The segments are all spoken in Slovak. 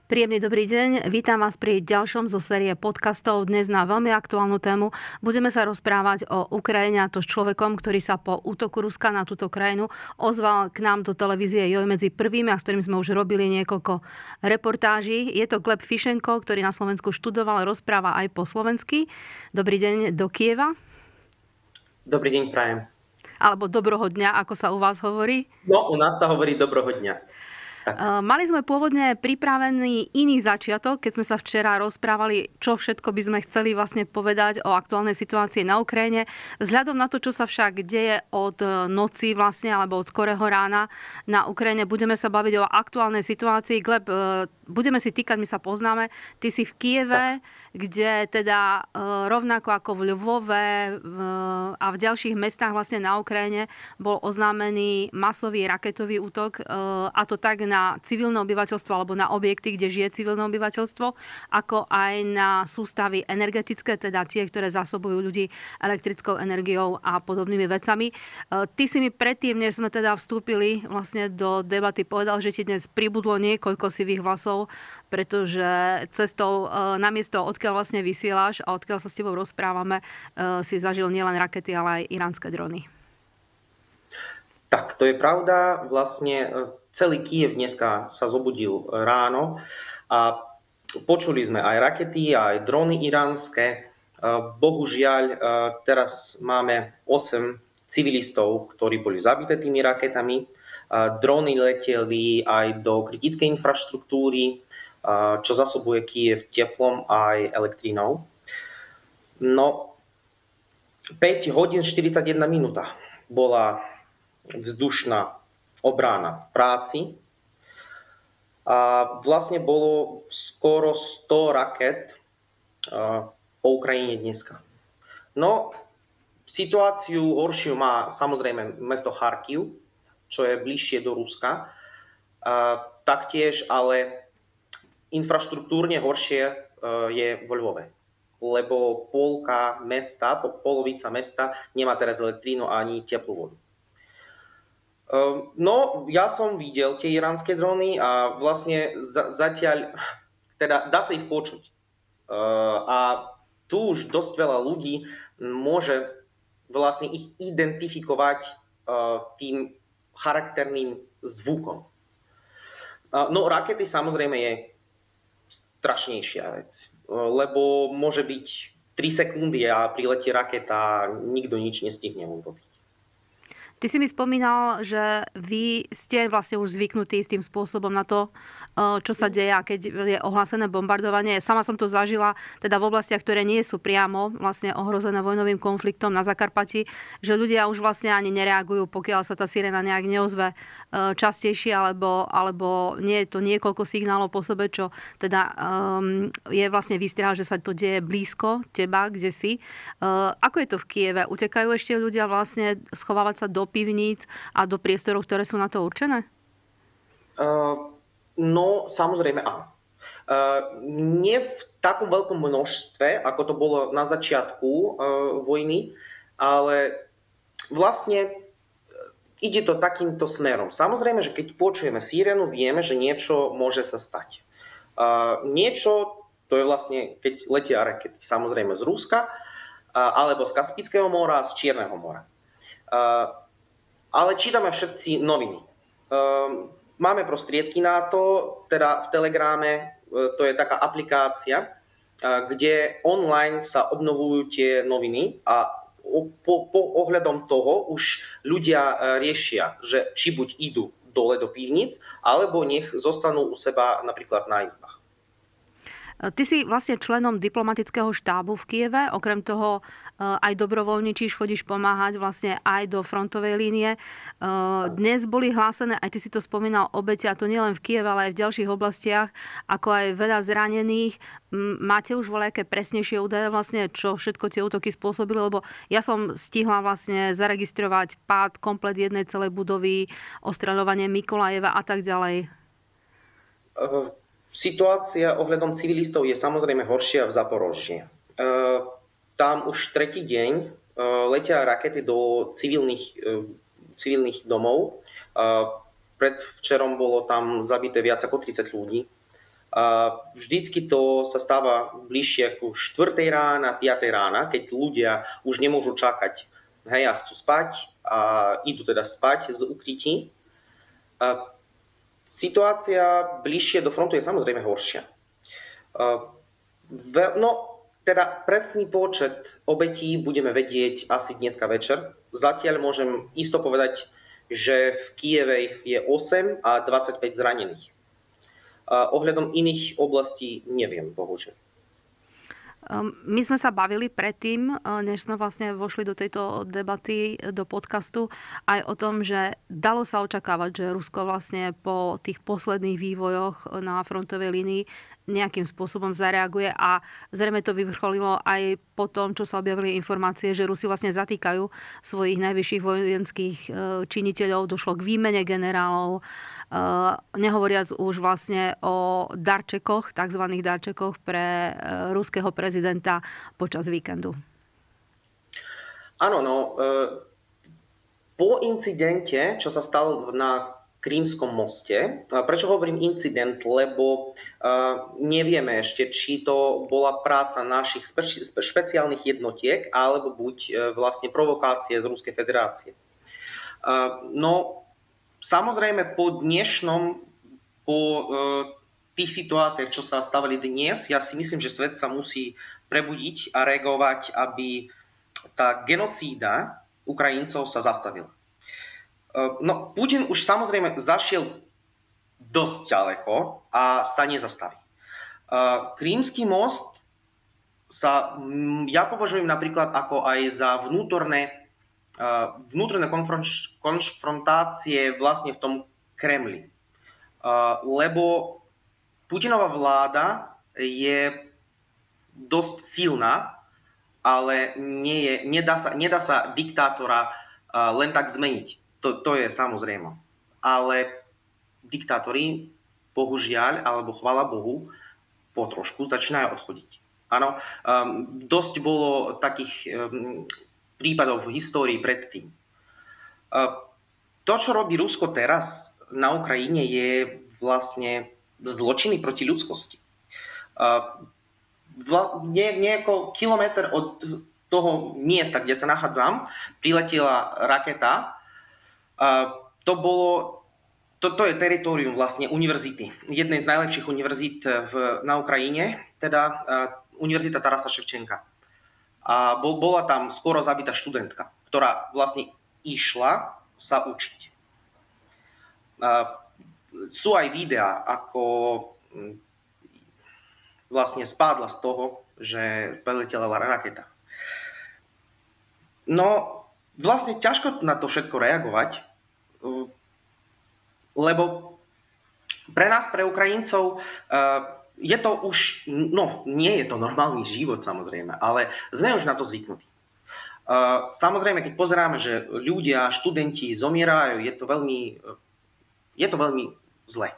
Príjemný dobrý deň, vítam vás pri ďalšom zo série podcastov. Dnes na veľmi aktuálnu tému budeme sa rozprávať o Ukrajine, a to s človekom, ktorý sa po útoku Ruska na túto krajinu ozval k nám do televízie Joj medzi prvými, a s ktorým sme už robili niekoľko reportáží. Je to Gleb Fišenko, ktorý na Slovensku študoval, rozpráva aj po slovensky. Dobrý deň do Kieva. Dobrý deň, prajem. Alebo dobroho dňa, ako sa u vás hovorí? No, u nás sa hovorí dobroho dňa. Mali sme pôvodne pripravený iný začiatok, keď sme sa včera rozprávali, čo všetko by sme chceli vlastne povedať o aktuálnej situácii na Ukrajine. Vzhľadom na to, čo sa však deje od noci vlastne, alebo od skorého rána na Ukrajine, budeme sa baviť o aktuálnej situácii. Gleb, budeme si týkať, my sa poznáme. Ty si v Kieve, kde teda rovnako ako v Lvove a v ďalších mestách vlastne na Ukrajine bol oznámený masový raketový útok, a to tak na civilné obyvateľstvo alebo na objekty, kde žije civilné obyvateľstvo, ako aj na sústavy energetické, teda tie, ktoré zásobujú ľudí elektrickou energiou a podobnými vecami. Ty si mi predtým, než sme teda vstúpili vlastne do debaty, povedal, že ti dnes pribudlo niekoľko sivých vlasov, pretože cestou na miesto, odkiaľ vlastne vysielaš a odkiaľ sa s tebou rozprávame, si zažil nielen rakety, ale aj iránske drony. Tak, to je pravda. Vlastne celý Kyjev dneska sa zobudil ráno a počuli sme aj rakety, aj drony iránske. Bohužiaľ, teraz máme 8 civilistov, ktorí boli zabité tými raketami. Drony leteli aj do kritickej infraštruktúry, čo zásobuje Kyjev teplom aj elektrínou. No, 5 hodín 41 minúta bola vzdušná obrana v práci. A vlastne bolo skoro 100 raket po Ukrajine dneska. No, situáciu horšiu má samozrejme mesto Charkiv, čo je bližšie do Ruska. Taktiež, ale infraštruktúrne horšie je vo Lvove. Lebo polovica mesta nemá teraz elektrínu ani teplú vodu. No, ja som videl tie iránske drony a vlastne zatiaľ, teda dá sa ich počuť. A tu už dosť veľa ľudí môže vlastne ich identifikovať tým charakterným zvukom. No, rakety samozrejme je strašnejšia vec, lebo môže byť 3 sekundy a priletí raketa a nikto nič nestihne urobiť. Ty si mi spomínal, že vy ste vlastne už zvyknutí s tým spôsobom na to, čo sa deje, a keď je ohlásené bombardovanie. Sama som to zažila teda v oblastiach, ktoré nie sú priamo vlastne ohrozené vojnovým konfliktom na Zakarpati, že ľudia už vlastne ani nereagujú, pokiaľ sa tá sirena nejak neozve častejšie, alebo nie je to niekoľko signálov po sebe, čo teda je vlastne výstrah, že sa to deje blízko teba, kde si. Ako je to v Kieve? Utekajú ešte ľudia vlastne schovávať sa do pivníc a do priestorov, ktoré sú na to určené? No, samozrejme áno. Nie v takom veľkom množstve, ako to bolo na začiatku vojny, ale vlastne ide to takýmto smerom. Samozrejme, že keď počujeme sirenu, vieme, že niečo môže sa stať. Niečo, to je vlastne, keď letia rakety, samozrejme z Ruska, alebo z Kaspického mora, z Čierneho mora. Ale čítame všetci noviny. Máme prostriedky na to, teda v Telegrame, to je taká aplikácia, kde online sa obnovujú tie noviny a po ohľadom toho už ľudia riešia, že či buď idú dole do pivnic, alebo nech zostanú u seba napríklad na izbách. Ty si vlastne členom diplomatického štábu v Kieve, okrem toho aj dobrovoľničíš, chodíš pomáhať vlastne aj do frontovej línie. Dnes boli hlásené, aj ty si to spomínal, obete, a to nielen v Kieve, ale aj v ďalších oblastiach, ako aj veľa zranených. Máte už voľaké presnejšie údaje vlastne, čo všetko tie útoky spôsobili? Lebo ja som stihla vlastne zaregistrovať pád komplet jednej celej budovy, ostreľovanie Mykolajeva a tak ďalej. Situácia ohľadom civilistov je samozrejme horšia v Zaporoží. Tam už tretí deň letia rakety do civilných domov. Predvčerom bolo tam zabité viac ako 30 ľudí. Vždycky to sa stáva bližšie ku 4. rána, 5. rána, keď ľudia už nemôžu čakať, hej, a chcú spať a idú teda spať z ukrytí. Situácia bližšie do frontu je samozrejme horšia. No, teda presný počet obetí budeme vedieť asi dneska večer. Zatiaľ môžem isto povedať, že v Kieve je 8 a 25 zranených. Ohľadom iných oblastí neviem, bohužiaľ. My sme sa bavili predtým, než sme vlastne vošli do tejto debaty, do podcastu, aj o tom, že dalo sa očakávať, že Rusko vlastne po tých posledných vývojoch na frontovej línii nejakým spôsobom zareaguje a zrejme to vyvrcholilo aj po tom, čo sa objavili informácie, že Rusi vlastne zatýkajú svojich najvyšších vojenských činiteľov, došlo k výmene generálov, nehovoriac už vlastne o darčekoch, takzvaných darčekoch pre ruského prezidenta počas víkendu. Áno, no po incidente, čo sa stalo na Krímskom moste. Prečo hovorím incident? Lebo nevieme ešte, či to bola práca našich špeciálnych jednotiek, alebo buď vlastne provokácie z Ruskej federácie. No, samozrejme po tých situáciách, čo sa stavali dnes, ja si myslím, že svet sa musí prebudiť a reagovať, aby tá genocída Ukrajincov sa zastavila. No, Putin už samozrejme zašiel dosť ďaleko a sa nezastaví. Krímsky most ja považujem napríklad ako aj za vnútorné konfrontácie vlastne v tom Kremli. Lebo Putinová vláda je dosť silná, ale nedá sa diktátora len tak zmeniť. To je samozrejme. Ale diktátori, bohužiaľ, alebo chvála Bohu, po trošku začínajú odchodiť. Áno, dosť bolo takých prípadov v histórii predtým. To, čo robí Rusko teraz na Ukrajine, je vlastne zločiny proti ľudskosti. Nejako kilometr od toho miesta, kde sa nachádzam, priletela raketa. To je teritorium vlastne univerzity. Jednej z najlepších univerzít na Ukrajine, teda Univerzita Tarasa Ševčenka. A bola tam skoro zabitá študentka, ktorá vlastne išla sa učiť. Sú aj videá, ako vlastne spadla z toho, že preletela raketa. No, vlastne ťažko na to všetko reagovať, lebo pre nás, pre Ukrajincov, je to už, nie je to normálny život samozrejme, ale sme už na to zvyknutí. Samozrejme, keď pozeráme, že ľudia, študenti zomierajú, je to veľmi zle.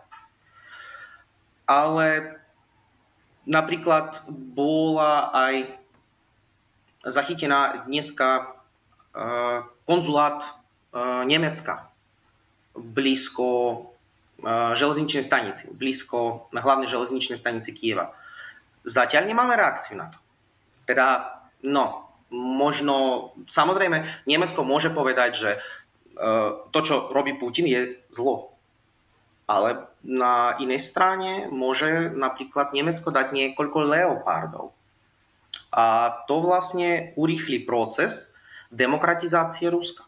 Ale napríklad bola aj zachytená dneska konzulát Nemecka blízko železničnej stanici, blízko na hlavnej železničnej stanici Kieva. Zatiaľ nemáme reakciu na to. Teda, možno, samozrejme, Nemecko môže povedať, že to, čo robí Putin, je zlo. Ale na inej strane môže napríklad Nemecko dať niekoľko leopardov. A to vlastne urýchli proces demokratizácie Ruska.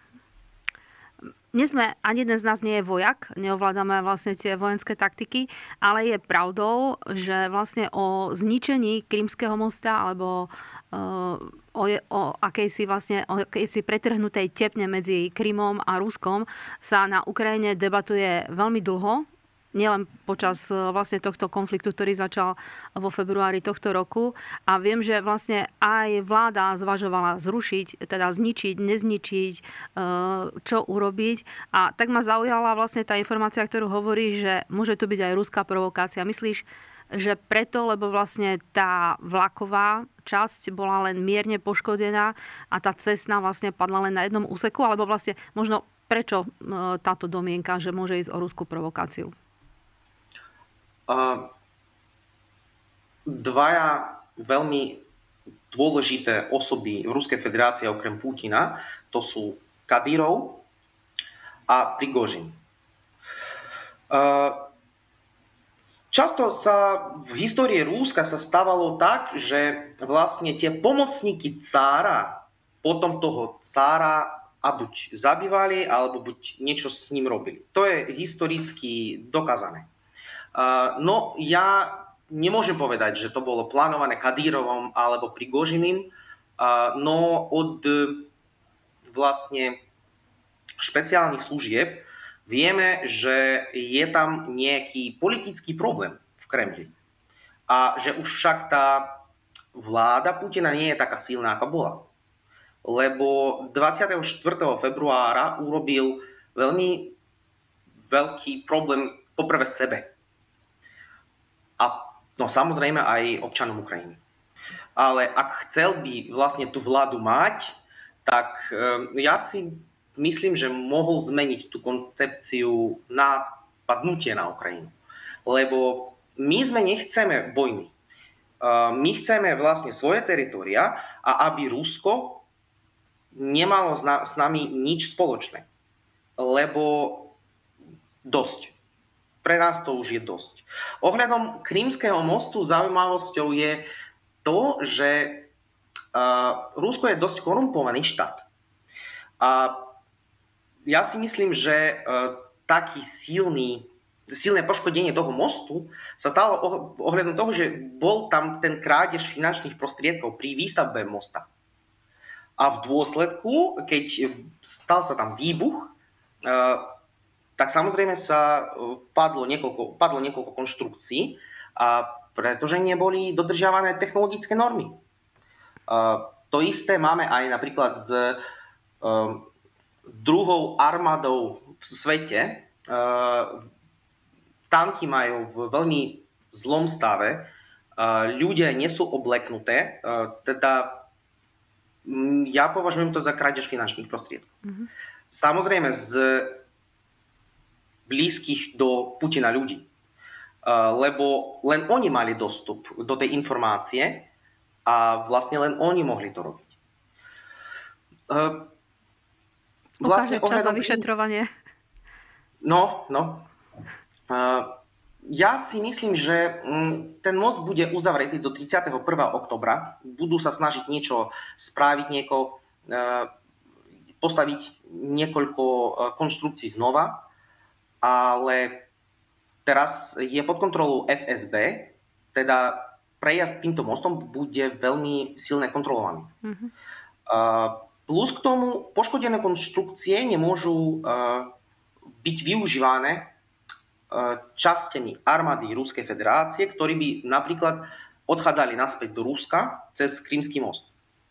Ani jeden z nás nie je vojak, neovládame vlastne tie vojenské taktiky, ale je pravdou, že vlastne o zničení Krymského mosta alebo o akejsi pretrhnutej tepne medzi Krymom a Ruskom sa na Ukrajine debatuje veľmi dlho. Nielen počas vlastne tohto konfliktu, ktorý začal vo februári tohto roku. A viem, že vlastne aj vláda zvažovala zničiť, nezničiť, čo urobiť. A tak ma zaujala vlastne tá informácia, ktorú hovorí, že môže to byť aj ruská provokácia. Myslíš, že preto, lebo vlastne tá vlaková časť bola len mierne poškodená a tá cestná vlastne padla len na jednom úseku, alebo vlastne možno prečo táto domienka, že môže ísť o ruskú provokáciu? dvaja veľmi dôležité osoby v Ruskej federácii okrem Putina, to sú Kadyrov a Prigožin. Často sa v histórii Rúska sa stávalo tak, že vlastne tie pomocníky cára potom toho cára a buď zabývali, alebo buď niečo s ním robili. To je historicky dokázané. No ja nemôžem povedať, že to bolo plánované Kadírovom alebo Prigožinim, no od vlastne špeciálnych služieb vieme, že je tam nejaký politický problém v Kremli. A že už však tá vláda Putina nie je taká silná, ako bola. Lebo 24. februára urobil veľmi veľký problém poprvé sebe. A no, samozrejme aj občanom Ukrajiny. Ale ak chcel by vlastne tú vládu mať, tak ja si myslím, že mohol zmeniť tú koncepciu na padnutie na Ukrajinu. Lebo my nechceme vojny. My chceme vlastne svoje teritoria a aby Rusko nemalo s nami nič spoločné. Lebo dosť. Pre nás to už je dosť. Ohľadom Krímskeho mostu zaujímavosťou je to, že Rusko je dosť korumpovaný štát. A ja si myslím, že taký silné poškodenie toho mostu sa stalo ohľadom toho, že bol tam ten krádež finančných prostriedkov pri výstavbe mosta. A v dôsledku, keď stal sa tam výbuch, tak samozrejme sa padlo niekoľko konštrukcií, pretože neboli dodržiavané technologické normy. To isté máme aj napríklad s druhou armádou v svete. Tanky majú v veľmi zlom stave, ľudia nie sú obleknuté, teda ja považujem to za krádež finančných prostriedkov. Samozrejme z blízkych do Putina ľudí, lebo len oni mali dostup do tej informácie a vlastne len oni mohli to robiť. Ukáže čas za vyšetrovanie. No. Ja si myslím, že ten most bude uzavretý do 31. oktobra. Budú sa snažiť niečo spraviť, postaviť niekoľko konštrukcií znova, ale teraz je pod kontrolou FSB, teda prejazd týmto mostom bude veľmi silne kontrolovaný. Plus k tomu poškodené konštrukcie nemôžu byť využívané časťami armády Ruskej federácie, ktorí by napríklad odchádzali naspäť do Ruska cez Krymský most.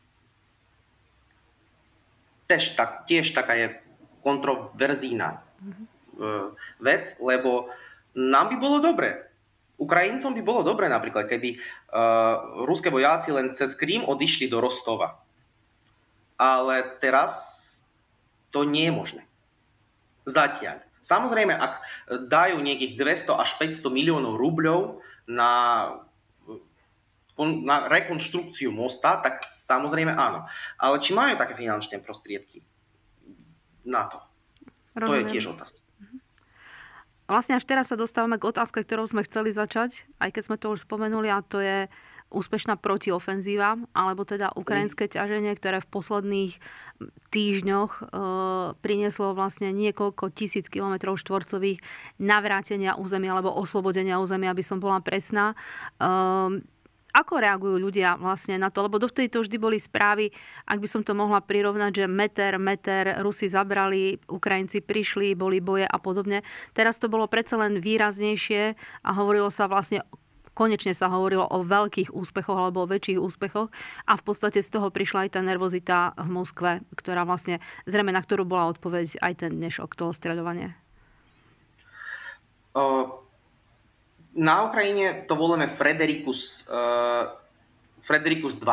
Tiež taká je kontroverzína vec, lebo nám by bolo dobre. Ukrajincom by bolo dobre napríklad, keby ruské vojaci len cez Krym odišli do Rostova. Ale teraz to nie je možné. Zatiaľ. Samozrejme, ak dajú nejakých 200 až 500 miliónov rubľov na rekonštrukciu mosta, tak samozrejme áno. Ale či majú také finančné prostriedky na to? Rozumiem. To je tiež otázka. Vlastne až teraz sa dostávame k otázke, ktorou sme chceli začať, aj keď sme to už spomenuli, a to je úspešná protiofenzíva, alebo teda ukrajinské ťaženie, ktoré v posledných týždňoch prinieslo vlastne niekoľko tisíc kilometrov štvorcových navrátenia územia alebo oslobodenia územia, aby som bola presná. Ako reagujú ľudia vlastne na to? Lebo dovtedy to vždy boli správy, ak by som to mohla prirovnať, že meter, Rusi zabrali, Ukrajinci prišli, boli boje a podobne. Teraz to bolo predsa len výraznejšie a konečne sa hovorilo o veľkých úspechoch alebo o väčších úspechoch a v podstate z toho prišla aj tá nervozita v Moskve, ktorá vlastne zrejme na ktorú bola odpoveď aj ten dnešok, to ostreľovanie. Na Ukrajine to voláme Frederikus 2.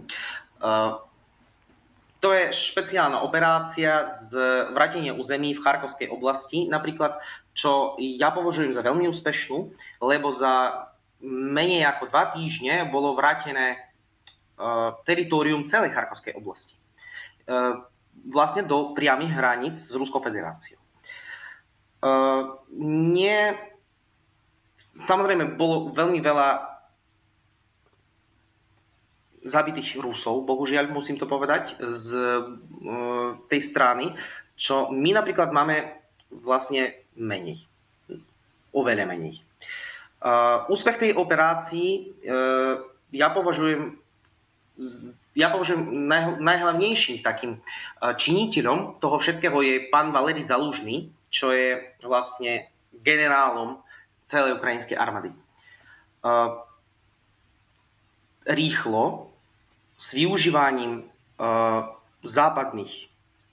To je špeciálna operácia z vrátenia území v Charkovskej oblasti, napríklad, čo ja považujem za veľmi úspešnú, lebo za menej ako 2 týždne bolo vrátené teritorium celej Charkovskej oblasti. Vlastne do priamých hraníc s Ruskou federáciou. Samozrejme, bolo veľmi veľa zabitých Rusov, bohužiaľ musím to povedať, z tej strany, čo my napríklad máme vlastne menej. Oveľa menej. Úspech tej operácii ja považujem najhlavnejším takým činiteľom toho všetkého je pán Valerij Zalužný, čo je vlastne generálom celej ukrajinskej armády. Rýchlo, s využívaním západných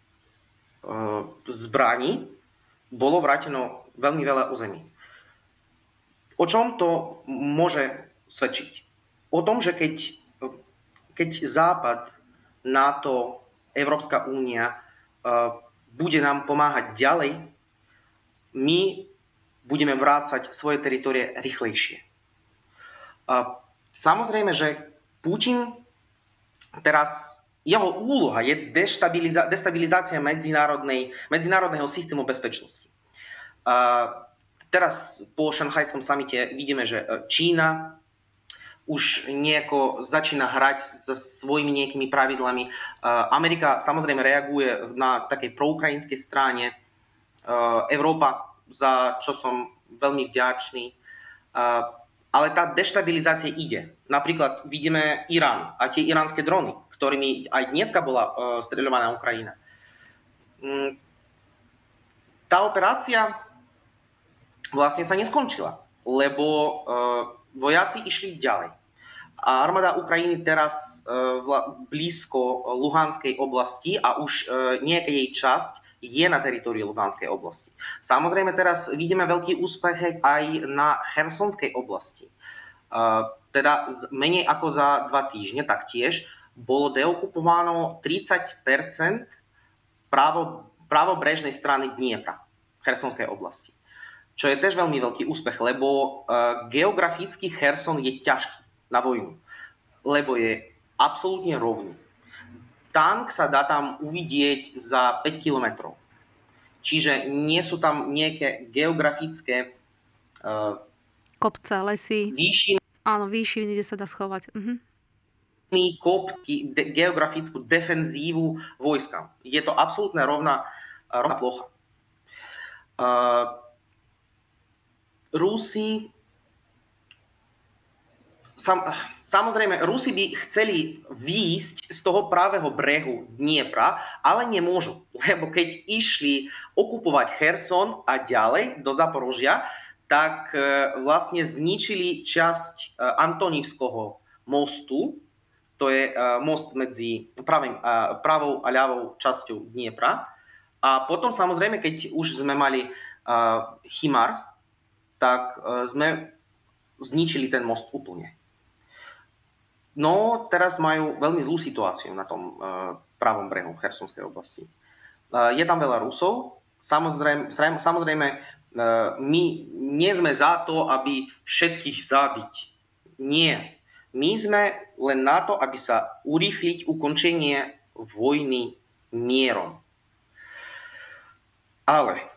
zbraní, bolo vráteno veľmi veľa území. O čom to môže svedčiť? O tom, že keď Západ, NATO, Európska únia bude nám pomáhať ďalej, my budeme vrácať svoje teritorie rýchlejšie. Samozrejme, že Putin teraz, jeho úloha je destabilizácia medzinárodného systému bezpečnosti. Teraz po šanghajskom samite vidíme, že Čína už nejako začína hrať so svojimi nejakými pravidlami. Amerika samozrejme reaguje na takej proukrajinskej strane. Európa, za čo som veľmi vďačný. Ale tá deštabilizácia ide. Napríklad vidíme Irán a tie iránske drony, ktorými aj dneska bola streľovaná Ukrajina. Tá operácia vlastne sa neskončila, lebo vojaci išli ďalej. A armáda Ukrajiny teraz blízko Luhanskej oblasti a už nejaká jej časť je na teritóriu Luhanskej oblasti. Samozrejme teraz vidíme veľký úspech aj na Chersonskej oblasti. Teda menej ako za 2 týždne taktiež bolo deokupováno 30% pravobrežnej strany Dniepra, Chersonskej oblasti. Čo je tiež veľmi veľký úspech, lebo geograficky Cherson je ťažký na vojnu, lebo je absolútne rovný. Tank sa dá tam uvidieť za 5 kilometrov. Čiže nie sú tam nejaké geografické kopce, lesy. Výšiny. Áno, výšiny, kde sa dá schovať. Kopky, geografickú defenzívu vojska. Je to absolútne rovná plocha. Rusi Samozrejme, Rusi by chceli výjsť z toho pravého brehu Dniepra, ale nemôžu, lebo keď išli okupovať Cherson a ďalej do Zaporožia, tak vlastne zničili časť Antonivského mostu, to je most medzi pravou a ľavou časťou Dniepra. A potom samozrejme, keď už sme mali HIMARS, tak sme zničili ten most úplne. No, teraz majú veľmi zlú situáciu na tom pravom brehu Chersonskej oblasti. Je tam veľa Rusov. Samozrejme, my nie sme za to, aby všetkých zabiť. Nie. My sme len na to, aby sa urýchliť ukončenie vojny mierom. Ale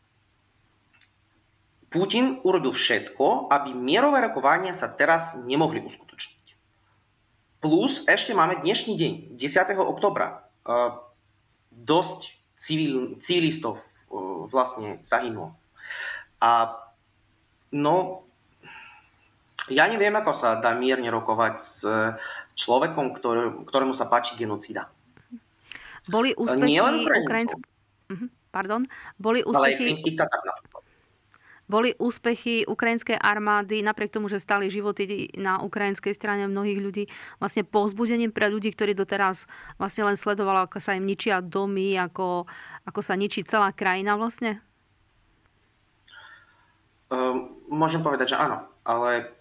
Putin urobil všetko, aby mierové rokovania sa teraz nemohli uskutočniť. Plus ešte máme dnešný deň, 10. oktobra. Dosť civilistov vlastne zahynulo. A no, ja neviem, ako sa dá mierne rokovať s človekom, ktorému sa páči genocída. Boli úspechy Boli úspechy ukrajinskej armády, napriek tomu, že stali životy na ukrajinskej strane mnohých ľudí, vlastne povzbudením pre ľudí, ktorí doteraz vlastne len sledovali, ako sa im ničia domy, ako sa ničí celá krajina vlastne? Môžem povedať, že áno, ale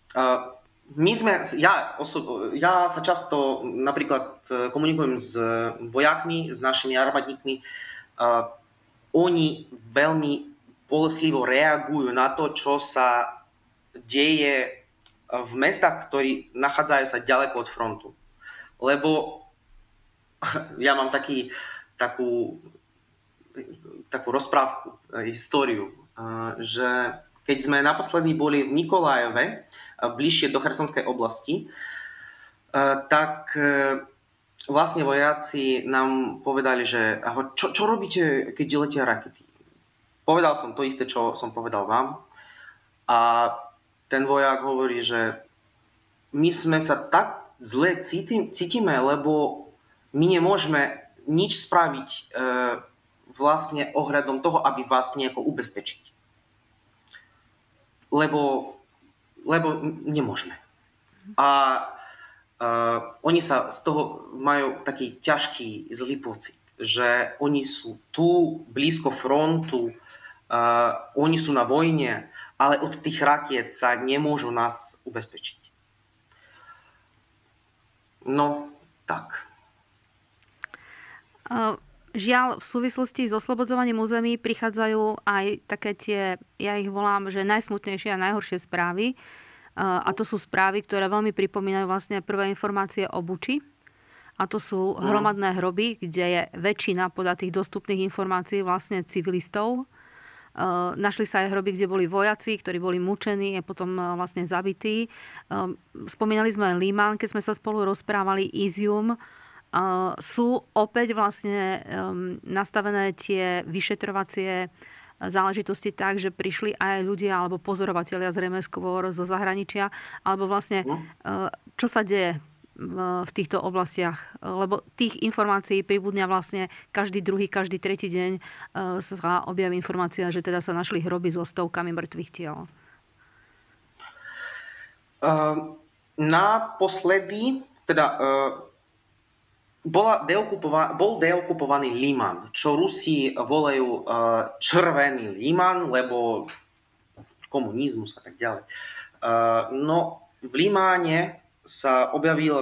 ja sa často napríklad komunikujem s vojakmi, s našimi armádnikmi. Oni veľmi bolestlivo reagujú na to, čo sa deje v mestách, ktorí nachádzajú sa ďaleko od frontu. Lebo ja mám takú rozprávku, históriu, že keď sme naposledy boli v Nikolajeve, bližšie do Chersonskej oblasti, tak vlastne vojaci nám povedali, že čo robíte, keď letia rakety? Povedal som to isté, čo som povedal vám. A ten vojak hovorí, že my sme sa tak zle cítime, lebo my nemôžeme nič spraviť vlastne ohľadom toho, aby vás nejako ubezpečiť. Lebo nemôžeme. A oni sa z toho majú taký ťažký, zlý pocit, že oni sú tu, blízko frontu, oni sú na vojne, ale od tých rakiet sa nemôžu nás ubezpečiť. No, tak. Žiaľ, v súvislosti s oslobodzovaním území prichádzajú aj také tie, ja ich volám, že najsmutnejšie a najhoršie správy. A to sú správy, ktoré veľmi pripomínajú vlastne prvé informácie o Buči. A to sú hromadné hroby, kde je väčšina podľa tých dostupných informácií vlastne civilistov. Našli sa aj hroby, kde boli vojaci, ktorí boli mučení a potom vlastne zabití. Spomínali sme Liman, keď sme sa spolu rozprávali, Izium. Sú opäť vlastne nastavené tie vyšetrovacie záležitosti tak, že prišli aj ľudia alebo pozorovatelia zrejme skôr zo zahraničia, alebo vlastne čo sa deje v týchto oblastiach, lebo tých informácií pribudňa vlastne každý druhý, každý tretí deň sa objaví informácia, že teda sa našli hroby so stovkami mŕtvych tiel. Naposledy bol deokupovaný Liman, čo Rusi volajú červený Liman, lebo komunizmus a tak ďalej. No v Limáne sa objavilo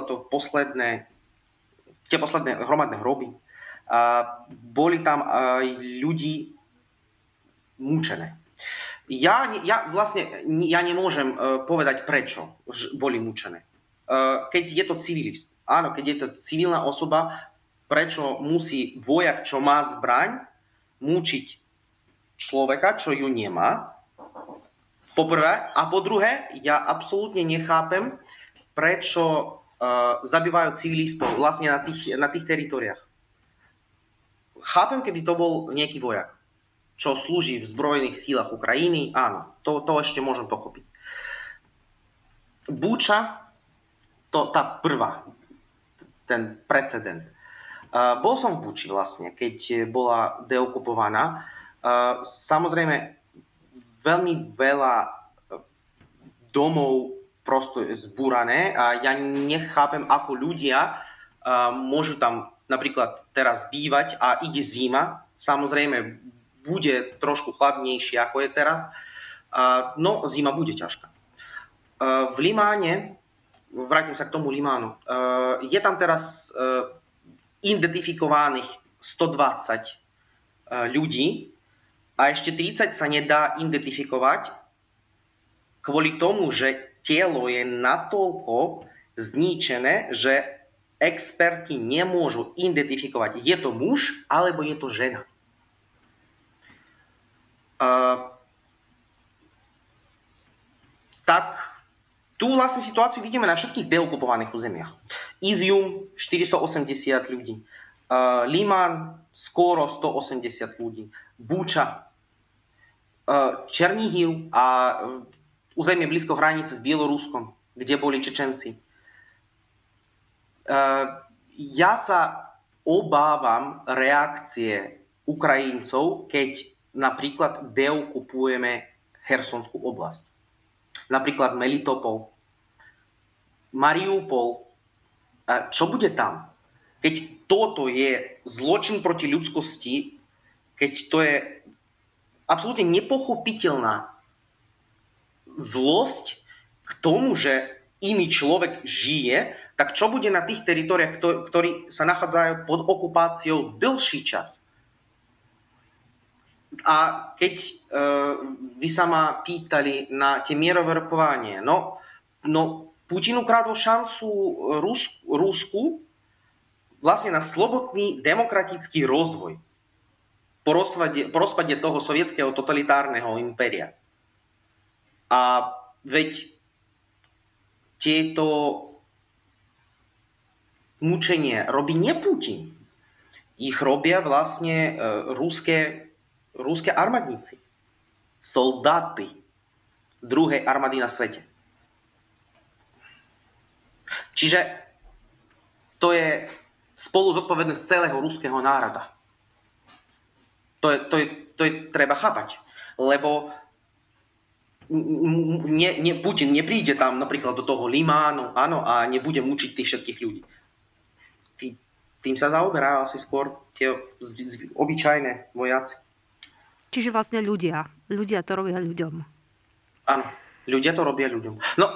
tie posledné hromadné hroby. Boli tam aj ľudí mučené. Ja nemôžem povedať, prečo boli mučené. Keď je to civilist, áno, keď je to civilná osoba, prečo musí vojak, čo má zbraň, mučiť človeka, čo ju nemá? Po prvé. A po druhé, ja absolútne nechápem, prečo zabývajú civilistov vlastne na tých teritoriách. Chápem, keby to bol nejaký vojak, čo slúži v zbrojných sílach Ukrajiny, áno, to ešte môžem pochopiť. Buča, tá prvá, ten precedent. Bol som v Buči vlastne, keď bola deokupovaná. Samozrejme, veľmi veľa domov prosto zbúrané a ja nechápem, ako ľudia môžu tam napríklad teraz bývať a ide zima. Samozrejme, bude trošku chladnejšie, ako je teraz. No, zima bude ťažká. V Limáne, vrátim sa k tomu Limánu, je tam teraz identifikovaných 120 ľudí a ešte 30 sa nedá identifikovať kvôli tomu, že telo je natoľko zničené, že experti nemôžu identifikovať, je to muž alebo je to žena. Tak tú vlastne situáciu vidíme na všetkých deokupovaných územiach. Izium 480 ľudí, Liman skoro 180 ľudí, Buča, Černihiv a územie blízko hranice s Bieloruskom, kde boli Čečenci. Ja sa obávam reakcie Ukrajincov, keď napríklad deokupujeme Chersonskú oblasť. Napríklad Melitopol, Mariupol. Čo bude tam? Keď toto je zločin proti ľudskosti, keď to je absolútne nepochopiteľná zlosť k tomu, že iný človek žije, tak čo bude na tých teritoriách, ktorí sa nachádzajú pod okupáciou dlhší čas? A keď vy sa ma pýtali na tie mierové rokovanie, no No, Putin ukradol šancu Rusku vlastne na slobodný demokratický rozvoj po rozpade toho sovietského totalitárneho impéria. A veď tieto mučenie robí nie Putin. Ich robia vlastne ruské armádníci. Soldáty druhej armády na svete. Čiže to je spolu zodpovednosť celého ruského národa. To je treba chápať. Lebo Putin nepríde tam napríklad do toho Limánu, áno, a nebude mučiť tých všetkých ľudí. Tým sa zaoberá asi skôr tie obyčajné vojaci. Čiže vlastne ľudia to robia ľuďom. Áno, ľudia to robia ľuďom. No,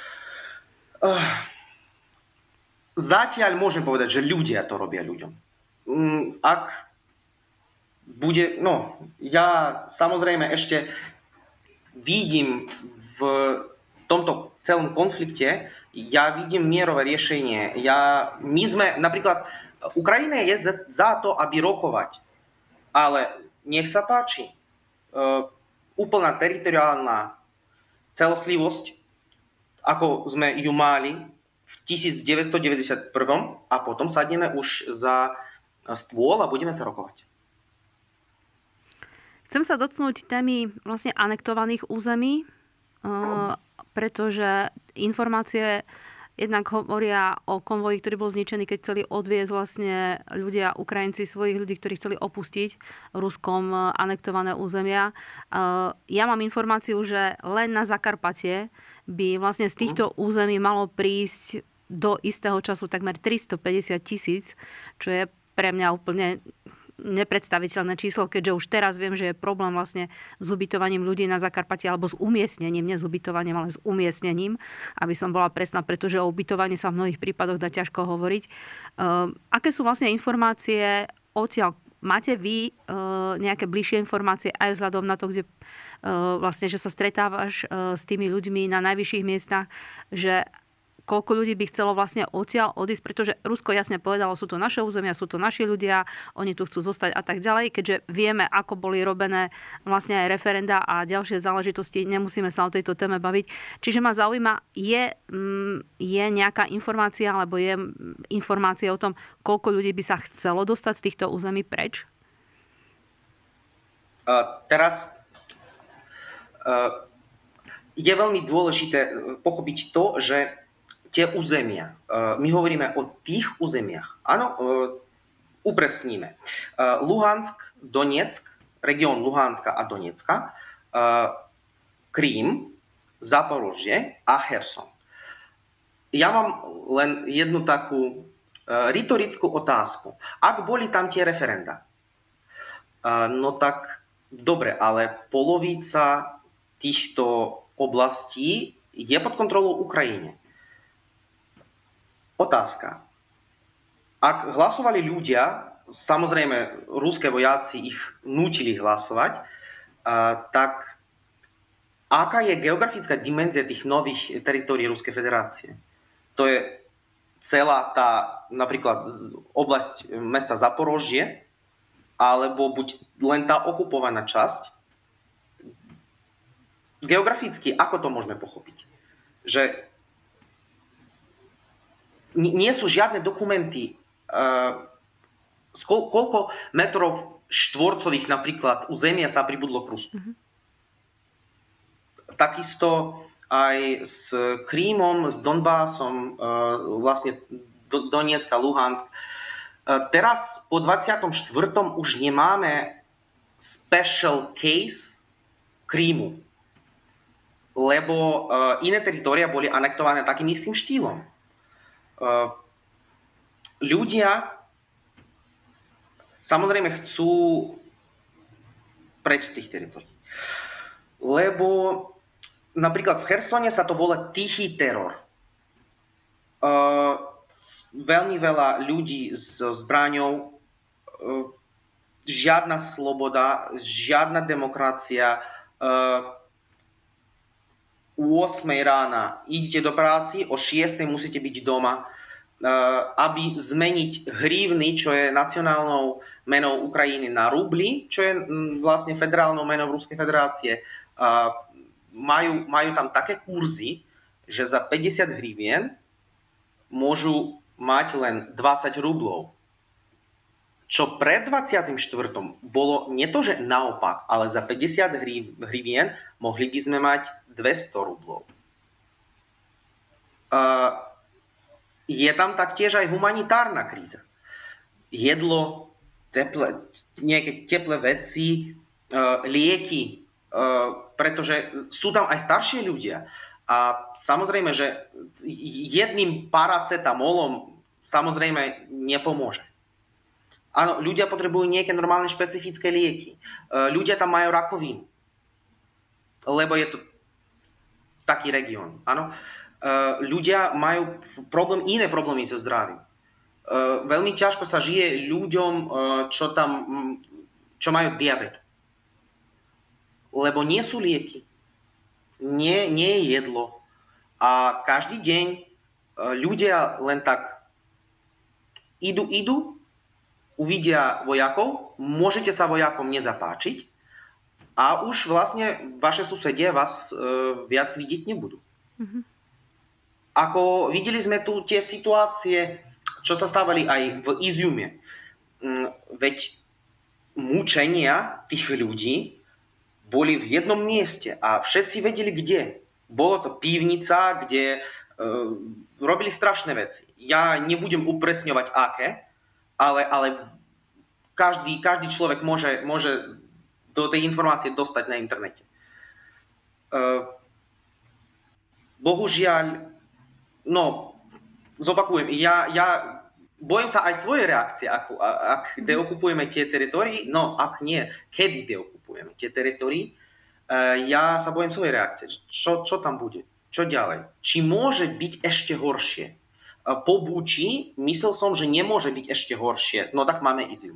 zatiaľ môžem povedať, že ľudia to robia ľuďom. Ak bude, ja samozrejme ešte vidím v tomto celom konflikte, ja vidím mierové riešenie. My sme, napríklad, Ukrajina je za to, aby rokovať. Ale nech sa páči, úplná teritoriálna celoslivosť, ako sme ju mali v 1991 a potom sadneme už za stôl a budeme sa rokovať. Chcem sa dotknúť témy vlastne anektovaných území, pretože informácie jednak hovoria o konvoji, ktorý bol zničený, keď chceli odviezť vlastne ľudia, Ukrajinci, svojich ľudí, ktorí chceli opustiť Ruskom anektované územia. Ja mám informáciu, že len na Zakarpatie by vlastne z týchto území malo prísť do istého času takmer 350 000, čo je pre mňa úplne nepredstaviteľné číslo, keďže už teraz viem, že je problém vlastne s ubytovaním ľudí na Zakarpatí alebo s umiestnením, nie s ubytovaním, ale s umiestnením, aby som bola presná, pretože o ubytovaní sa v mnohých prípadoch dá ťažko hovoriť. Aké sú vlastne informácie odtiaľ? Máte vy nejaké bližšie informácie aj vzhľadom na to, kde vlastne, že sa stretávaš s tými ľuďmi na najvyšších miestach, že koľko ľudí by chcelo vlastne odtiaľ odísť, pretože Rusko jasne povedalo, sú to naše územia, sú to naši ľudia, oni tu chcú zostať a tak ďalej, keďže vieme, ako boli robené vlastne aj referenda a ďalšie záležitosti, nemusíme sa o tejto téme baviť. Čiže ma zaujíma, je nejaká informácia, alebo je informácia o tom, koľko ľudí by sa chcelo dostať z týchto území preč? Teraz je veľmi dôležité pochopiť to, že tie územia. My hovoríme o tých územiach. Áno, upresníme. Luhansk, Donetsk, región Luhanska a Donecka, Krím, Zaporožie a Herson. Ja mám len jednu takú retorickú otázku. Ak boli tam tie referenda, no tak dobre, ale polovica týchto oblastí je pod kontrolou Ukrajiny. Otázka. Ak hlasovali ľudia, samozrejme, ruské vojaci ich nútili hlasovať, tak aká je geografická dimenzia tých nových teritórií Ruskej federácie? To je celá tá, napríklad, oblasť mesta Zaporožie, alebo buď len tá okupovaná časť. Geograficky, ako to môžeme pochopiť? Že nie sú žiadne dokumenty, koľko metrov štvorcových napríklad územia sa pribudlo k Rusku. Takisto aj s Krímom, s Donbasom, vlastne Donecka, Luhansk. Teraz po 24. už nemáme special case Krímu, lebo iné teritória boli anektované takým istým štýlom. Ľudia samozrejme chcú preč z tých teritórií. Lebo napríklad v Chersone sa to volá tichý teror. Veľmi veľa ľudí s zbraňou, žiadna sloboda, žiadna demokracia. 8 rána idete do práci, o 6 musíte byť doma, aby zmeniť hrivny, čo je nacionálnou menou Ukrajiny, na rubli, čo je vlastne federálnou menou Ruskej federácie. Majú tam také kurzy, že za 50 hrivien môžu mať len 20 rublov. Čo pred 24. bolo nie to, že naopak, ale za 50 hrivien mohli by sme mať 200 rublov. Je tam taktiež aj humanitárna kríza. Jedlo, nejaké teplé veci, lieky, pretože sú tam aj staršie ľudia. A samozrejme, že jedným paracetamolom samozrejme nepomôže. Áno, ľudia potrebujú nejaké normálne špecifické lieky. Ľudia tam majú rakovinu, lebo je to taký región. Áno. Ľudia majú iné problémy so zdravím. Veľmi ťažko sa žije ľuďom, čo majú diabet. Lebo nie sú lieky, nie je jedlo. A každý deň ľudia len tak idú, uvidia vojakov, môžete sa vojakom nezapáčiť a už vlastne vaše susedia vás viac vidieť nebudú. Mm-hmm. Ako videli sme tu tie situácie, čo sa stávali aj v Iziume. Veď mučenia tých ľudí boli v jednom mieste a všetci vedeli kde. Bolo to pivnica, kde robili strašné veci. Ja nebudem upresňovať aké, ale každý človek môže do tej informácie dostať na internete. Bohužiaľ, zopakujem, ja bojím sa aj svoje reakcie, ak deokupujeme tie teritorii, ak nie, kedy deokupujeme tie teritorii, ja sa bojím svoje reakcie. Čo tam bude? Čo ďalej? Či môže byť ešte horšie? Po Buči myslel som, že nemôže byť ešte horšie. No tak máme Izium.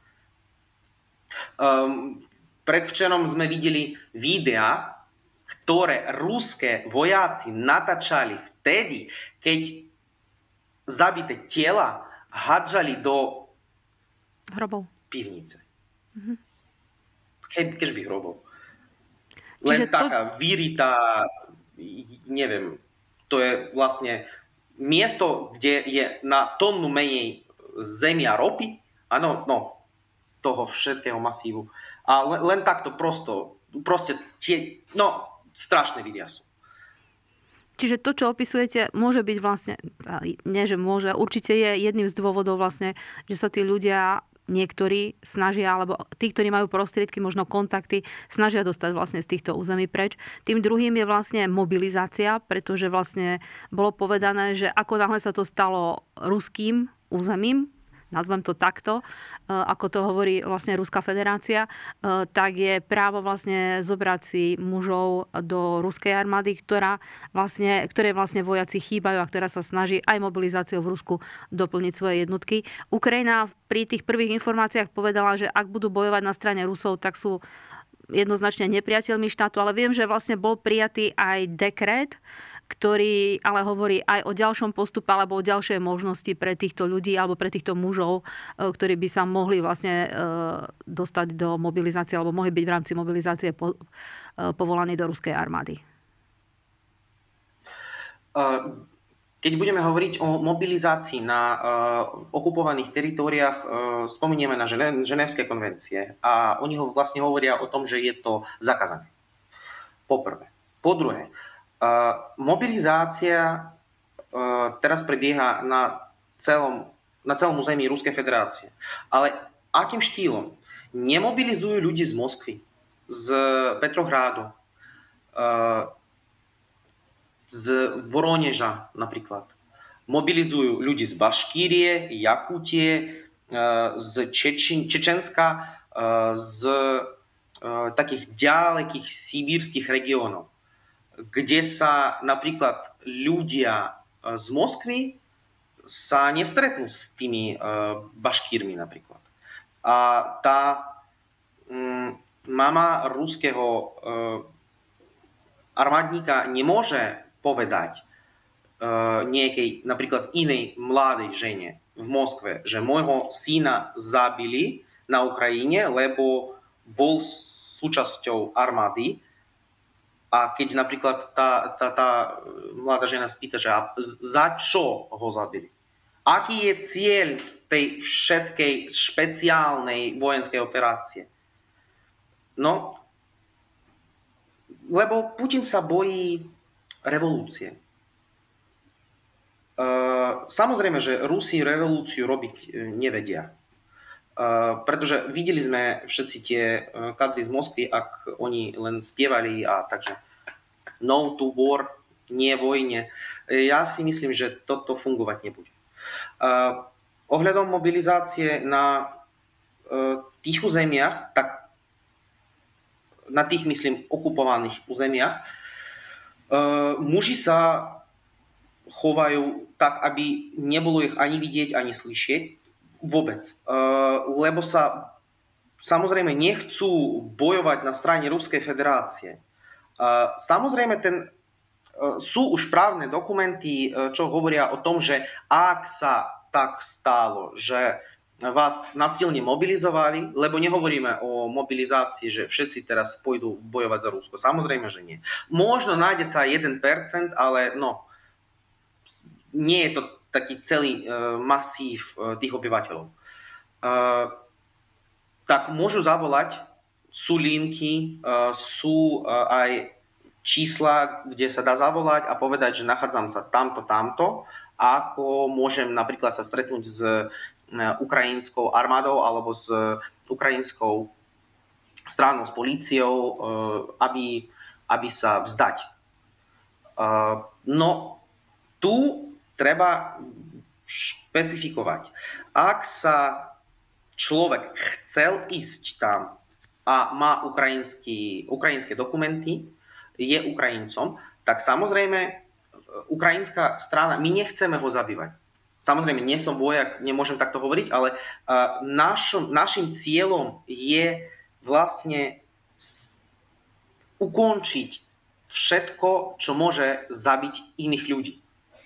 Predvčerom sme videli videá, ktoré ruské vojáci natáčali vtedy, keď zabité tela hádžali do hrobov. Pivnice. Mm-hmm. Keďby hrobov. Len taká vyritá, neviem, to je vlastne miesto, kde je na tónnu menej zemi a ropy, toho všetkého masívu. A len takto proste tie, strašné videá sú. Čiže to, čo opisujete, môže byť vlastne, nie že môže, určite je jedným z dôvodov vlastne, že sa tí ľudia niektorí snažia, alebo tí, ktorí majú prostriedky, možno kontakty, snažia dostať vlastne z týchto území preč. Tým druhým je vlastne mobilizácia, pretože vlastne bolo povedané, že ako náhle sa to stalo ruským územím, nazvem to takto, ako to hovorí vlastne Ruská federácia, tak je právo vlastne zobrať si mužov do ruskej armády, ktorej vlastne vojaci chýbajú a ktorá sa snaží aj mobilizáciou v Rusku doplniť svoje jednotky. Ukrajina pri tých prvých informáciách povedala, že ak budú bojovať na strane Rusov, tak sú jednoznačne nepriateľmi štátu, ale viem, že vlastne bol prijatý aj dekret, ktorý ale hovorí aj o ďalšom postupe alebo o ďalšej možnosti pre týchto ľudí alebo pre týchto mužov, ktorí by sa mohli vlastne dostať do mobilizácie alebo mohli byť v rámci mobilizácie povolaní do ruskej armády. Keď budeme hovoriť o mobilizácii na okupovaných teritóriách, spomenieme na Ženevské konvencie a oni vlastne hovoria o tom, že je to zakázané. Po prvé. Po druhé, mobilizácia teraz prebieha na celom území Ruskej federácie. Ale akým štýlom? Nemobilizujú ľudí z Moskvy, z Petrohrádu, z Voroneža napríklad. Mobilizujú ľudí z Baškírie, Jakútie, z Čečenska, z takých ďalekých sibírskych regiónov, kde sa napríklad ľudia z Moskvy sa nestretnú s tými Baškírmi napríklad. A tá mama ruského armádníka nemôže povedať nejakej napríklad inej mladej žene v Moskve, že môjho syna zabili na Ukrajine, lebo bol súčasťou armády. A keď napríklad tá mladá žena spýta, že za čo ho zabili? Aký je cieľ tej všetkej špeciálnej vojenskej operácie? No, lebo Putin sa bojí revolúcie. Samozrejme, že Rusi revolúciu robiť nevedia. Pretože videli sme všetci tie kadry z Moskvy, ak oni len spievali a takže no to war, nie vojne. Ja si myslím, že toto fungovať nebude. Ohľadom mobilizácie na tých územiach, tak na tých, myslím, okupovaných územiach, muži sa chovajú tak, aby nebolo ich ani vidieť, ani slyšieť. Vôbec. Lebo sa samozrejme nechcú bojovať na strane Ruskej federácie. Samozrejme, sú už právne dokumenty, čo hovoria o tom, že ak sa tak stalo, že vás nasilne mobilizovali, lebo nehovoríme o mobilizácii, že všetci teraz pôjdu bojovať za Rusko. Samozrejme, že nie. Možno nájde sa 1%, ale no, nie je to taký celý masív tých obyvateľov. Tak môžu zavolať, sú linky, sú aj čísla, kde sa dá zavolať a povedať, že nachádzam sa tamto, ako môžem napríklad sa stretnúť s ukrajinskou armádou alebo s ukrajinskou stranou, s políciou, aby sa vzdať. No, tu treba špecifikovať. Ak sa človek chcel ísť tam a má ukrajinské dokumenty, je Ukrajincom, tak samozrejme ukrajinská strana, my nechceme ho zabývať. Samozrejme, nie som vojak, nemôžem takto hovoriť, ale našim cieľom je vlastne ukončiť všetko, čo môže zabiť iných ľudí.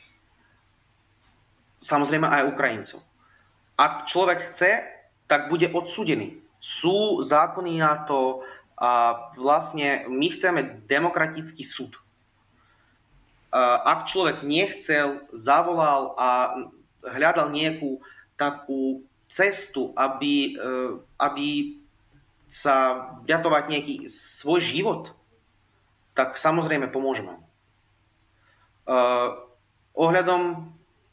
Samozrejme aj Ukrajincov. Ak človek chce, tak bude odsúdený. Sú zákony na to a vlastne my chceme demokratický súd. Ak človek nechcel, zavolal a hľadal nejakú takú cestu, aby sa vďatovať nejaký svoj život, tak samozrejme pomôžeme. Ohľadom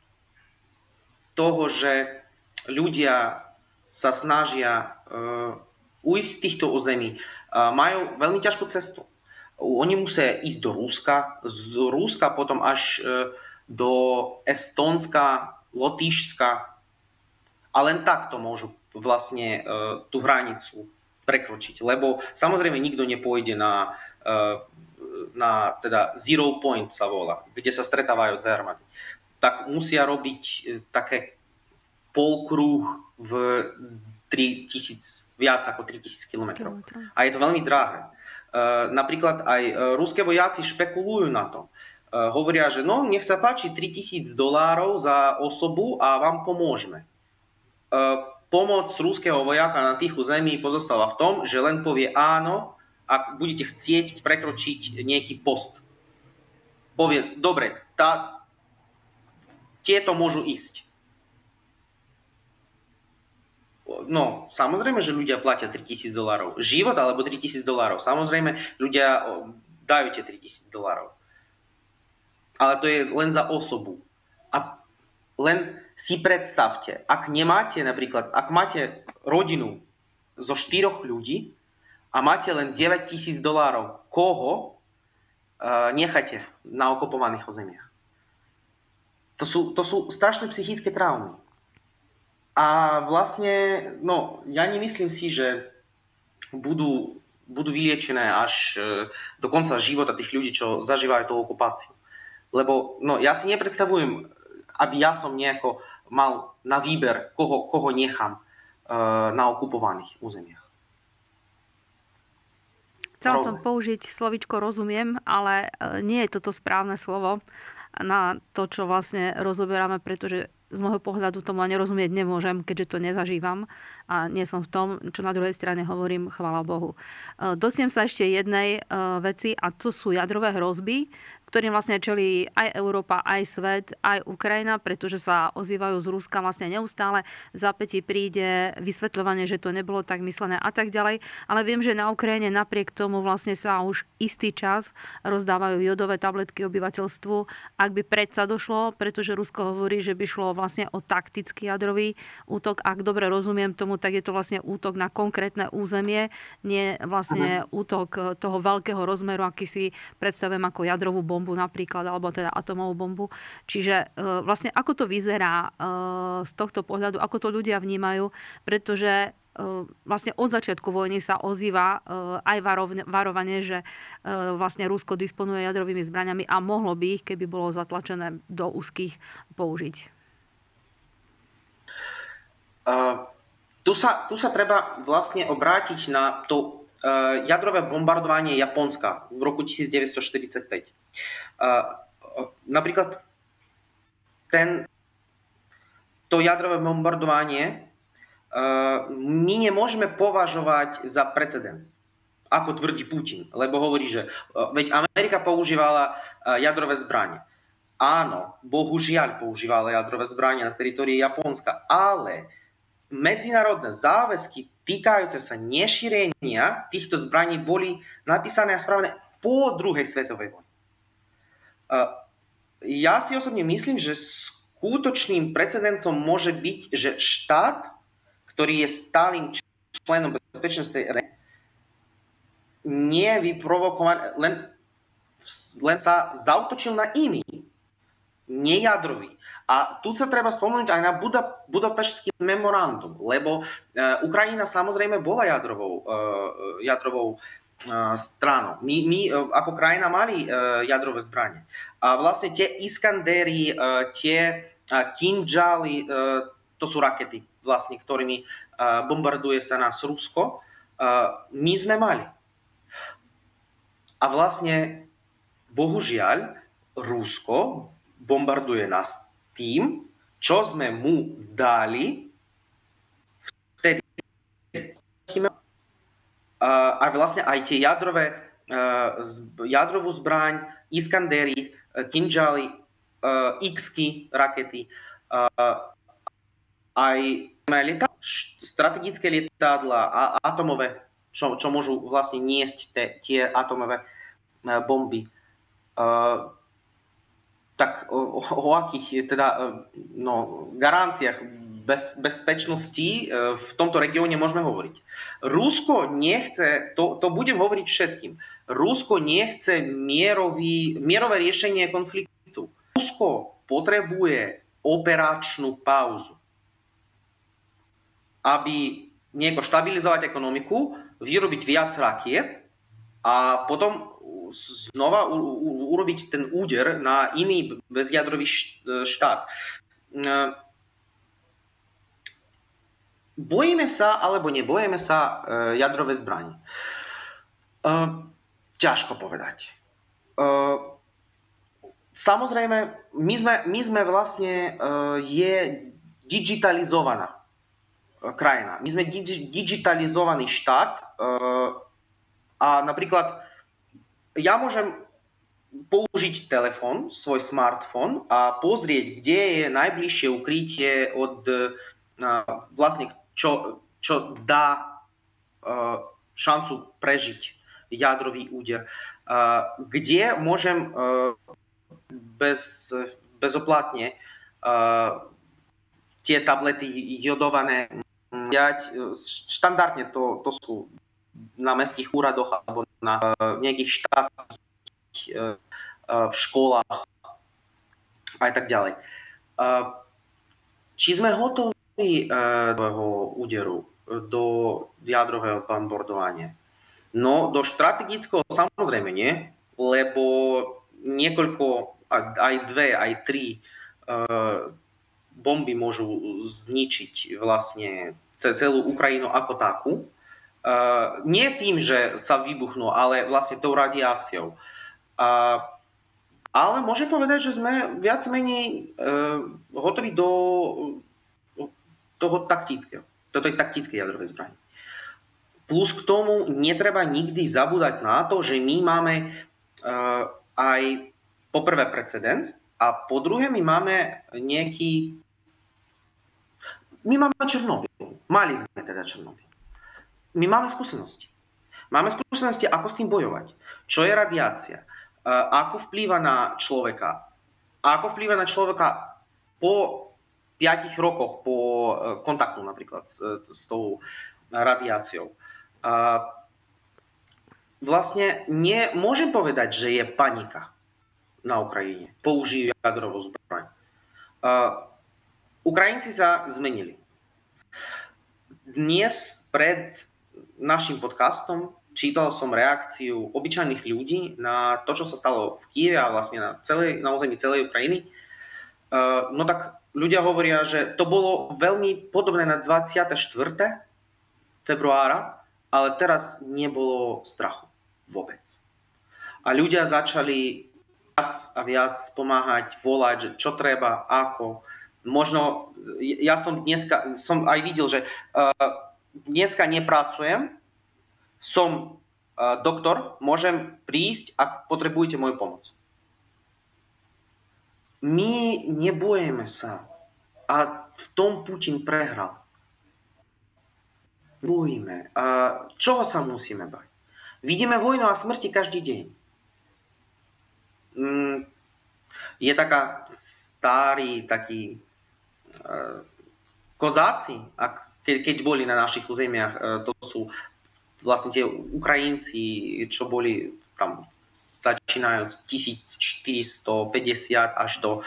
toho, že ľudia sa snažia ujsť z týchto území, majú veľmi ťažkú cestu. Oni musia ísť do Ruska, z Ruska potom až do Estónska, Lotyšska a len takto môžu vlastne tú hranicu prekročiť. Lebo samozrejme nikto nepôjde na teda Zero Point sa volá, kde sa stretávajú dve armády. Tak musia robiť také polkruh v 3000, viac ako 3000 km. A je to veľmi drahé. Napríklad aj ruské vojaci špekulujú na to. Hovoria, že no, nech sa páči $3000 za osobu a vám pomôžeme. Pomoc ruského vojaka na tých území pozostáva v tom, že len povie áno, ak budete chcieť prekročiť nejaký post. Povie, dobre, tieto môžu ísť. No, samozrejme, že ľudia platia $3000. Život alebo $3000. Samozrejme, ľudia dajú tie $3000. Ale to je len za osobu. A len si predstavte, ak nemáte napríklad, ak máte rodinu zo 4 ľudí a máte len $9000, koho necháte na okupovaných územiach? To sú strašné psychické traumy. A vlastne, no, ja nemyslím si, že budú vyliečené až do konca života tých ľudí, čo zažívajú tú okupáciu. Lebo no, ja si nepredstavujem, aby ja som nejako mal na výber, koho nechám na okupovaných územiach. Chcela som použiť slovičko rozumiem, ale nie je toto správne slovo na to, čo vlastne rozoberáme, pretože z môjho pohľadu tomu ani rozumieť nemôžem, keďže to nezažívam a nie som v tom, čo na druhej strane hovorím, chvála Bohu. Dotknem sa ešte jednej veci a to sú jadrové hrozby, ktorým vlastne čelí aj Európa, aj svet, aj Ukrajina, pretože sa ozývajú z Ruska vlastne neustále. V zápätí príde vysvetľovanie, že to nebolo tak myslené a tak ďalej. Ale viem, že na Ukrajine napriek tomu vlastne sa už istý čas rozdávajú jodové tabletky obyvateľstvu. Ak by predsa došlo, pretože Rusko hovorí, že by šlo vlastne o taktický jadrový útok. Ak dobre rozumiem tomu, tak je to vlastne útok na konkrétne územie, nie vlastne útok toho veľkého rozmeru, aký si predstavujem ako jadrovú bombu napríklad, alebo teda atomovú bombu. Čiže vlastne ako to vyzerá z tohto pohľadu, ako to ľudia vnímajú, pretože vlastne od začiatku vojny sa ozýva aj varovanie, že vlastne Rusko disponuje jadrovými zbraňami a mohlo by ich, keby bolo zatlačené do úzkých, použiť. Tu sa treba vlastne obrátiť na to jadrové bombardovanie Japonska v roku 1945. Napríklad to jadrové bombardovanie my nemôžeme považovať za precedens, ako tvrdí Putin, lebo hovorí, že veď Amerika používala jadrové zbranie. Áno, bohužiaľ používala jadrové zbranie na teritórii Japonska, ale medzinárodné záväzky týkajúce sa nešírenia týchto zbraní boli napísané a spravené po druhej svetovej vojne. Ja si osobne myslím, že skutočným precedentom môže byť, že štát, ktorý je stálym členom Bezpečnostnej rady, nie vyprovokovaný, len sa zaútočil na iný, nejadrový. A tu sa treba spomenúť aj na Budapešťský memorandum, lebo Ukrajina samozrejme bola jadrovou stranou. My ako krajina mali jadrové zbranie. A vlastne tie Iskandery, tie Kinžaly, to sú rakety, vlastne, ktorými bombarduje sa nás Rusko, my sme mali. A vlastne, bohužiaľ, Rusko bombarduje nás tým, čo sme mu dali vtedy. A vlastne aj tie jadrovú zbraň, Iskandery, Kinžaly, X-ky, rakety, aj strategické lietadlá a atomové, čo môžu vlastne niesť tie atomové bomby. Tak o akých garanciách bezpečnosti v tomto regióne môžeme hovoriť? Rusko nechce, to budem hovoriť všetkým, Rusko nechce mierové riešenie konfliktu. Rusko potrebuje operačnú pauzu, aby nejako stabilizovať ekonomiku, vyrobiť viac rakiet a potom znova urobiť ten úder na iný bezjadrový štát. Bojíme sa alebo nebojíme sa jadrové zbranie? Ťažko povedať. Samozrejme, my sme vlastne je digitalizovaná krajina. My sme digitalizovaný štát a napríklad ja môžem použiť telefón, svoj smartfón a pozrieť, kde je najbližšie ukrytie od vlastne, čo dá šancu prežiť jadrový úder. Kde môžem bezoplatne tie tablety jodované vziať. Štandardne to sú na mestských úradoch alebo na nejakých štátnych v školách a tak ďalej. Či sme hotoví do úderu, do jadrového bombardovania? No, do strategického samozrejme nie, lebo niekoľko, aj dve, aj tri bomby môžu zničiť vlastne celú Ukrajinu ako takú. Nie tým, že sa vybuchnú, ale vlastne tou radiáciou. Ale môžem povedať, že sme viac menej hotoví do toho taktického. Do tej taktickej jadrovej zbrane. Plus k tomu netreba nikdy zabúdať na to, že my máme aj po prvé precedens a po druhé my máme My máme Černobyl. Mali sme teda Černobyl. My máme skúsenosti. Máme skúsenosti, ako s tým bojovať. Čo je radiácia? Ako vplýva na človeka? Ako vplýva na človeka po 5 rokoch po kontaktu napríklad s tou radiáciou? Vlastne môžem povedať, že je panika na Ukrajine. Použijú jadrovú zbraň. Ukrajinci sa zmenili. Dnes pred našim podcastom čítal som reakciu obyčajných ľudí na to, čo sa stalo v Kyjeve a vlastne na území celej Ukrajiny. No tak ľudia hovoria, že to bolo veľmi podobné na 24. februára, ale teraz nebolo strachu vôbec. A ľudia začali viac a viac pomáhať, volať, že čo treba, ako. Možno, ja som aj videl, že dneska nepracujem, som doktor, môžem prísť, ak potrebujete moju pomoc. My nebojeme sa. A v tom Putin prehral. Bojíme. A čoho sa musíme bať? Vidíme vojnu a smrti každý deň. Je taká takí kozáci, keď boli na našich územiach, to sú vlastne tie Ukrajinci, čo boli tam začínajúc 1450 až do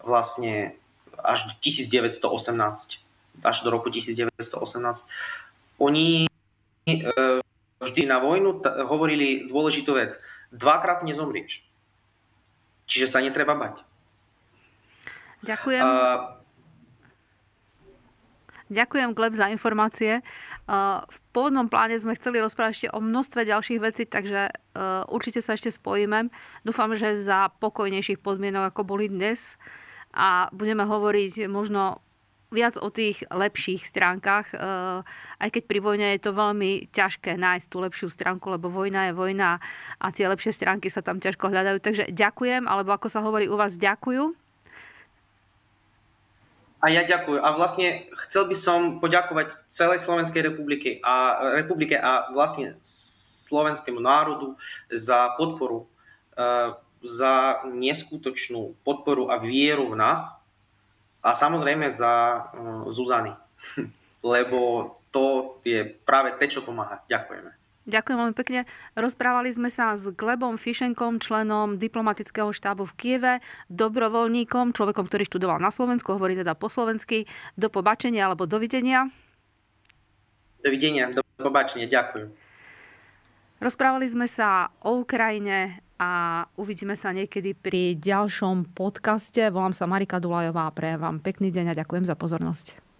1918, až do roku 1918. Oni vždy na vojnu hovorili dôležitú vec. 2-krát nezomrieš. Čiže sa netreba bať. Ďakujem. Ďakujem, Gleb, za informácie. V pôvodnom pláne sme chceli rozprávať ešte o množstve ďalších vecí, takže určite sa ešte spojíme. Dúfam, že za pokojnejších podmienok, ako boli dnes. A budeme hovoriť možno viac o tých lepších stránkach, aj keď pri vojne je to veľmi ťažké nájsť tú lepšiu stránku, lebo vojna je vojna a tie lepšie stránky sa tam ťažko hľadajú. Takže ďakujem, alebo ako sa hovorí u vás, ďakujú. A ja ďakujem. A vlastne chcel by som poďakovať celej Slovenskej republike a vlastne slovenskému národu za podporu, za neskutočnú podporu a vieru v nás a samozrejme za Zuzany, lebo to je práve to, čo pomáha. Ďakujeme. Ďakujem veľmi pekne. Rozprávali sme sa s Glebom Fišenkom, členom diplomatického štábu v Kyjeve, dobrovoľníkom, človekom, ktorý študoval na Slovensku, hovorí teda po slovensky. Do pobačenia alebo dovidenia. Dovidenia, do pobačenia, ďakujem. Rozprávali sme sa o Ukrajine a uvidíme sa niekedy pri ďalšom podcaste. Volám sa Marika Dulajová a prajem vám pekný deň a ďakujem za pozornosť.